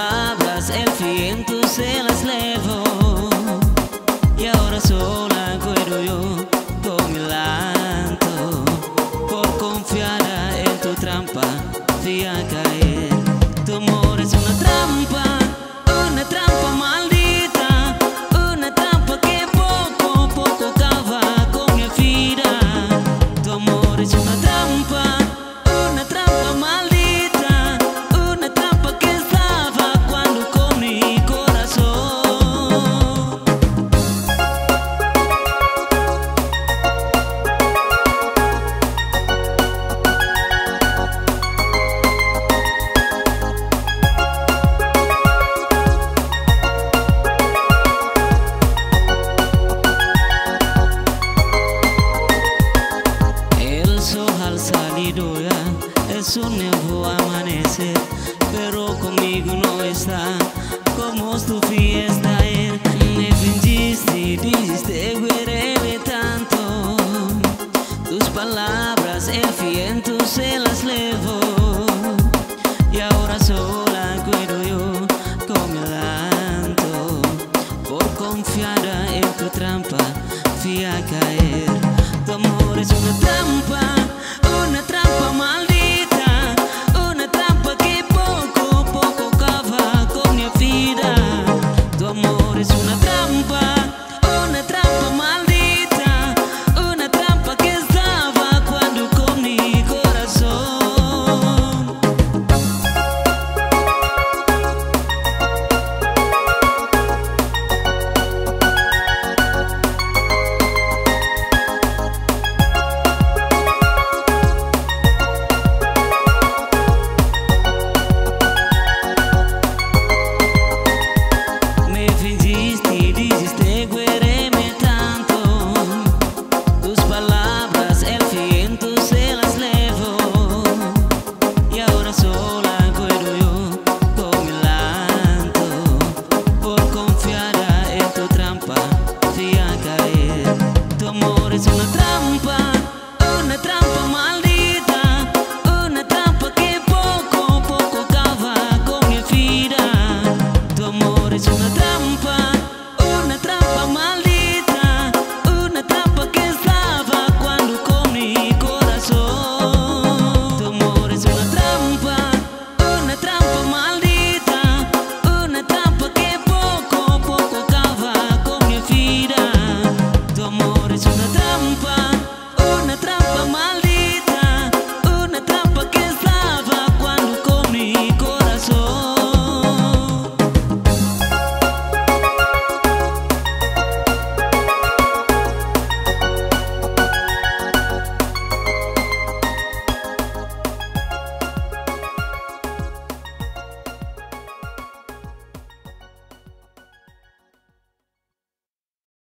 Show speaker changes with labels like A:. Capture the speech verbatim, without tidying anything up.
A: palabras el viento se las llevó, y ahora sola cuero yo con mi llanto, por confiar en tu trampa fui a caer. Tu amor es una trampa, una trampa maldita, una trampa que poco a poco acaba con mi vida. Tu amor es una trampa, una trampa maldita, una trampa que estaba cuando con mi corazón. El sol al salido ya es un nuevo amanecer, pero conmigo no está.